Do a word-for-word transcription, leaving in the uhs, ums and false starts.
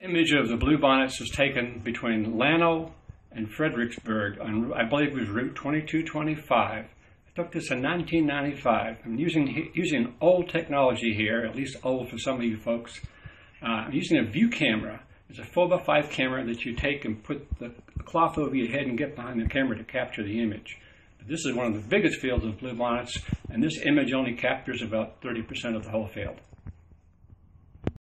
Image of the blue bonnets was taken between Llano and Fredericksburg on, I believe it was Route twenty-two twenty-five. I took this in nineteen ninety-five. I'm using, using old technology here, at least old for some of you folks. Uh, I'm using a view camera. It's a four by five camera that you take and put the cloth over your head and get behind the camera to capture the image. But this is one of the biggest fields of blue bonnets, and this image only captures about thirty percent of the whole field.